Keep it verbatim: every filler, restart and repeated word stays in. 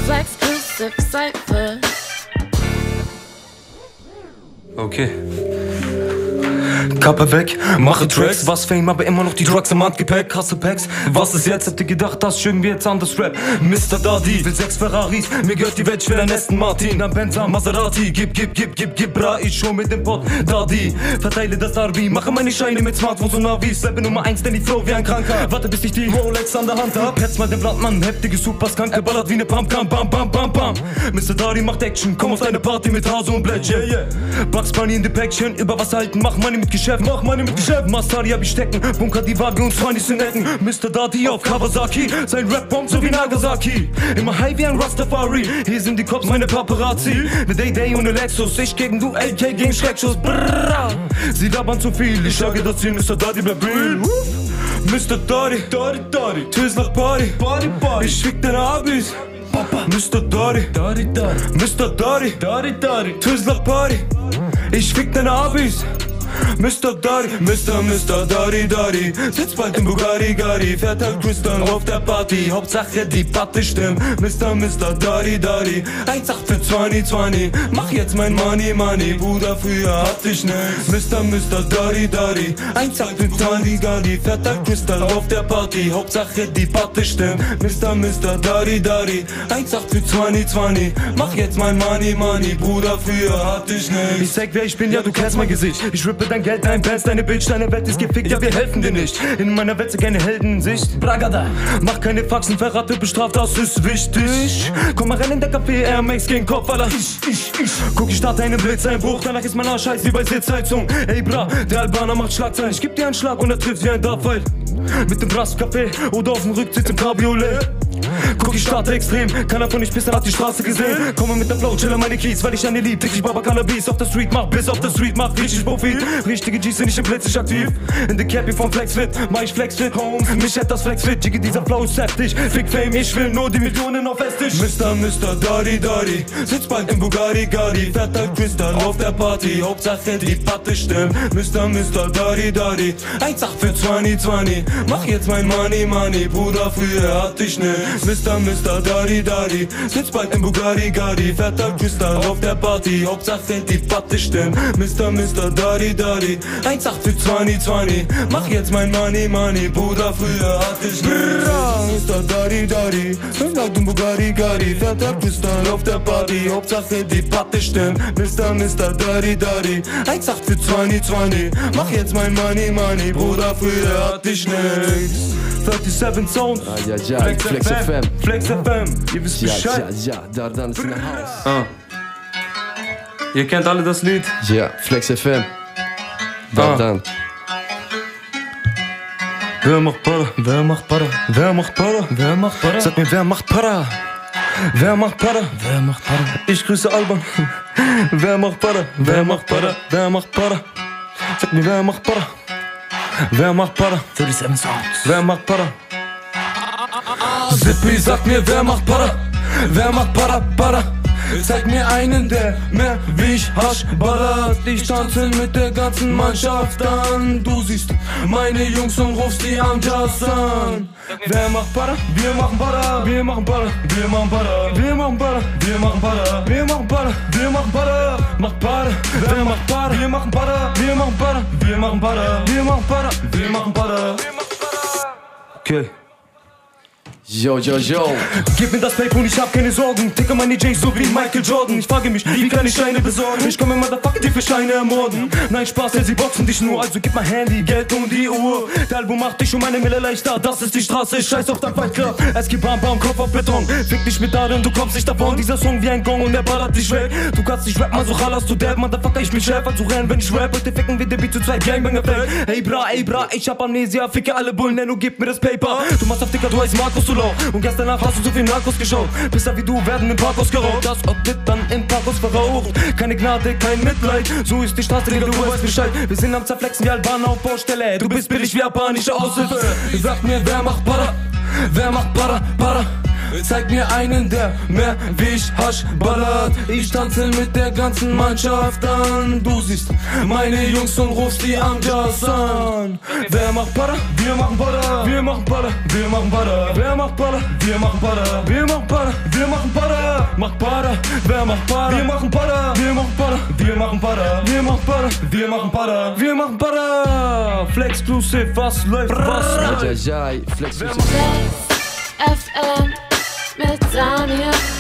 Exclusive Cypher. Okay. Kappe weg, mache Tracks, was Fame, aber immer noch die Drugs im Handgepäck, hasse Packs. Was ist jetzt? Habt ihr gedacht, das schön wie jetzt anders Rap? Mister Daddy will sechs Ferraris, mir gehört die Welt, ich will ein Aston Martin, ein Benzer, Maserati. Gib, gib, gib, gib, gib, bra, ich schon mit dem Pot, Daddy. Verteile das Arbi, mache meine Scheine mit Smartphones und Navis. Bleibe Nummer eins, denn ich flow wie ein Kranker. Warte bis ich die Rolex an der Hand hab. Hetz mal den Blattmann, heftige Superskanke, ballert wie ne Pumpgun, bam, bam, bam, bam. Mister Daddy macht Action, komm auf deine Party mit Hase und Blättchen. Yeah, yeah. Bugs Bunny in the Päckchen, über Wasser halten, mach Money mit Geschäft, mach Money mit Geschäft. Mastari hab ich stecken, Bunker die Waage und Freunde in Ecken. Mister Daddy auf Kawasaki, sein Rap bombt so wie Nagasaki. Immer high wie ein Rastafari, hier sind die Cops, meine Paparazzi. Ne Day Day und ne Lexus, ich gegen du, A K gegen Schreckschuss. Brrrr. Sie labern zu viel, ich sage das Ziel, Mister Daddy bleibt real. Mister Daddy, Daddy, Daddy, Twizzler Party, Party, Party. Ich fick deine Abis, Papa. Mister Daddy, Daddy, Daddy, Mister Daddy, Daddy, Daddy, Twizzler Party. Ich fick deine Abis. Mister Daddy, Mister, Mister Daddy, Daddy sitzt bald im Bugatti, Gatti, fährt halt Crystal auf der Party. Hauptsache die Patte stimmt. Mister, Mister Daddy, Daddy eins acht für zwanzig zwanzig. Mach jetzt mein Money, Money, Bruder, früher hatte ich nichts. Mister, Mister Daddy, Daddy eins acht für zwanzig, Gatti, fährt halt Crystal auf der Party. Hauptsache die Patte stimmt. Mister, Mister Daddy, Daddy eins acht für zwanzig zwanzig. Mach jetzt mein Money, Money, Bruder, früher hatte ich nichts. Ich sag, wer ich bin, ja, du kennst mein Gesicht. Ich rippe dein Geld, dein Bands, deine Bitch, deine Welt ist gefickt, ja, wir helfen dir nicht. In meiner Welt keine Heldensicht. Bragada, mach keine Faxen, Verrate bestraft, das ist wichtig. Komm mal rein in der Café, Air Max gegen Kopf, Alter. Ich, ich, ich. Guck, ich starte einen Blitzeinbruch, danach ist mein Arsch heiß wie bei Sitzheizung. Ey, bra, der Albaner macht Schlagzeilen. Ich geb dir einen Schlag und er trifft wie ein Dartpfeil. Mit dem Brass-Café oder auf dem Rücksitz im Cabriolet. Guck, ich starte extrem, keiner von euch bisher hat die Straße gesehen. Komme mit der Flow, chille meine Keys, weil ich eine lieb. Richtig Baba Cannabis auf der Street, mach bis auf der Street, mach richtig Profit. Richtige G's sind nicht im Blitz, ich aktiv. In der Cappy vom Flexfit, mach ich Flexfit, home. Mich hat das Flexfit, Jiggy, dieser Flow ist heftig. Fick Fame, ich will nur die Millionen auf Esstisch. Mister, Mister Daddy, Daddy sitzt bald im Bugatti, Gatti, fährt halt Crystal auf der Party. Hauptsache die Patte stimmt. Mister, Mister Daddy, Daddy eins acht für zwanzig zwanzig. Mach jetzt mein Money, Money, Bruder, früher hatte ich nichts. Mister, Mister Daddy, Daddy sitzt bald im Bugatti, Gatti, fährt halt Crystal auf der Party. Hauptsache die Patte stimmt. Mister, Mister Daddy, Daddy eins acht für zwanzig zwanzig. Mach jetzt mein Money, Money, Bruder, früher hatte ich nichts. Mister Daddy, Daddy sitzt bald im Bugatti, Gatti, fährt halt Crystal auf der Party. Hauptsache die Patte stimmt. Mister, Mister Daddy, Daddy eins acht für zwanzig zwanzig. Mach jetzt mein Money, Money, Bruder, früher hatte ich nichts. siebenunddreißig Sound, ja, ja, ja. Flex, Flex F M, F M, Flex F M, ihr wisst ja, Bescheid. Ja, ja, Dardan ist in der Haus. Ah. Ihr kennt alle das Lied? Ja, Flex F M, Dardan. Ah. Wer macht Para? Wer macht Para? Wer macht Para? Wer macht Para? Sag mir, wer macht Para? Wer macht Para? Wer macht Para? Ich grüße Alban. Wer macht Para? Wer macht Para? Wer macht Para? Sag mir, wer macht Para? Wer macht Para? siebenunddreißig Sounds. Wer macht Para? Zippy, sag mir, wer macht Para? Wer macht Para? Para? Zeig mir einen, der mehr wie ich Hasch ballert. Ich tanze mit der ganzen Mannschaft an. Du siehst meine Jungs und rufst die am Jazz an. Wer macht Para? Wir machen Para. Wir machen Para. Wir machen Para. Wir machen Para. Wir machen Para. Wir machen Para. Wir machen Para. Macht Para. Wer macht Para? Wir machen Para. Wir machen Para. Wir machen Para. Wir machen Para. Wir machen Para. Okay. Yo, yo, yo. Gib mir das Paper und ich hab keine Sorgen. Ticke meine J's so wie Michael Jordan. Ich frage mich, wie kann ich Scheine besorgen? Ich komme Motherfucker, die für Scheine ermorden. Nein, Spaß, denn sie boxen dich nur. Also gib mal Handy, Geld und die Uhr. Der Album macht dich um eine Mille leichter. Das ist die Straße, scheiß auf dein Fight Club. Es gibt Bam Bam, Kopf auf Beton. Fick dich mit Darin, du kommst nicht davon. Dieser Song wie ein Gong und der ballert dich weg. Du kannst nicht rappen, also chalas du der Motherfucker. Ich bin Chef, also rennen, wenn ich rap. Heute ficken wir den Beat zu zweit, Gangbanger fällt. Ey bra, ey bra, ich hab Amnesia. Ficke alle Bullen, Nenno, gib mir das Paper. Du machst auf Dicker, du heißt Markus, du lau. Und gestern Nacht hast du so viel Narcos geschaut. Pisser wie du werden im Parkhaus geraucht. Das Ort wird dann im Parkhaus verraucht. Keine Gnade, kein Mitleid. So ist die Straße, Digga, du weißt Bescheid. Wir sind am Zerflexen wie Albaner auf Baustelle. Du bist billig wie japanische Aushilfe. Sag mir, wer macht Para? Wer macht Para? Para? Zeig mir einen, der mehr wie ich Hasch ballert. Ich tanze mit der ganzen Mannschaft an. Du siehst meine Jungs und rufst die Amjas an. Wer macht Para? Wir machen Para. Wir machen Para. Wir machen Para. Wer macht Para? Wir machen Para. Wir machen Para. Wir machen Para. Mach Para. Wer macht Para? Wir machen Para. Wir machen Para. Wir machen Para. Wir machen Para. Wir machen Para. Wir machen Para. Flexclusive, was läuft? Was läuft? Ja, ja, ja, Flex. Flex F M mit Daniel.